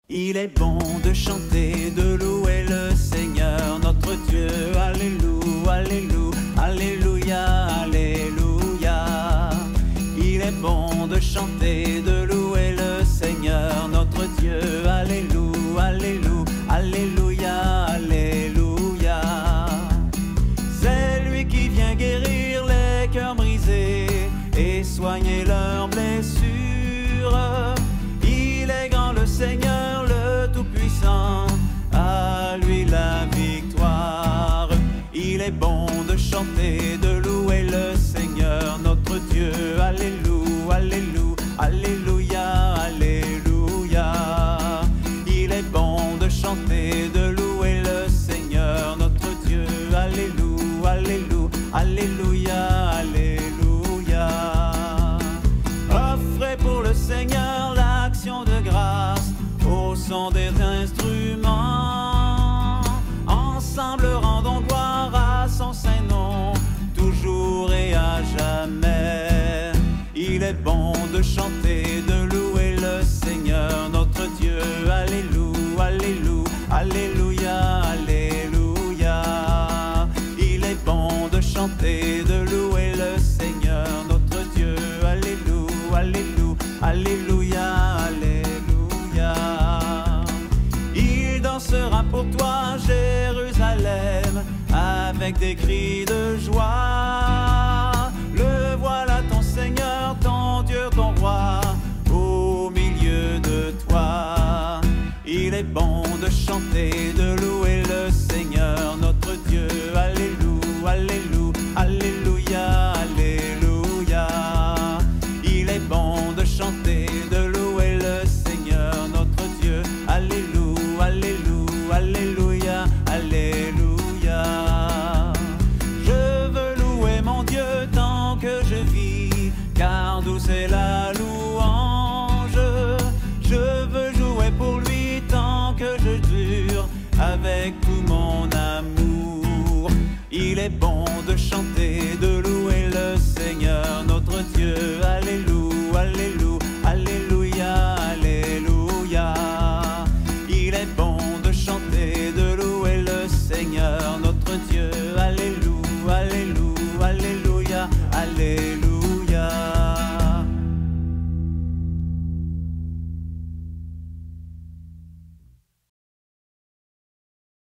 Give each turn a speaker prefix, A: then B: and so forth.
A: Il est bon de chanter, de louer le Seigneur, notre Dieu. Alléluia, alléluia, alléluia, alléluia. Il est bon de chanter, de louer le Seigneur, notre Dieu. Alléluia, alléluia, alléluia, alléluia. C'est lui qui vient guérir les cœurs brisés et soigner leurs blessures. Il est grand le Seigneur, le Tout-Puissant, à lui la victoire. Il est bon de chanter, de louer le Seigneur, notre Dieu. Alléluia, alléluia, alléluia, alléluia. Il est bon de chanter, de louer le Seigneur, notre Dieu. Alléluia, alléluia, alléluia, alléluia. Offrez pour le Seigneur l'action de grâce au son des instruments. Ensemble rendons gloire à son saint nom, toujours et à jamais. Il est bon de chanter, de louer le Seigneur, notre Dieu. Alléluia, alléluia, alléluia, alléluia. Il est bon de chanter, de louer le Seigneur, notre Dieu. Alléluia, alléluia, alléluia, alléluia. Il dansera pour toi, Jérusalem, avec des cris de joie. Le voilà ton Seigneur, ton Dieu, ton roi, au milieu de toi. Il est bon de chanter, de louer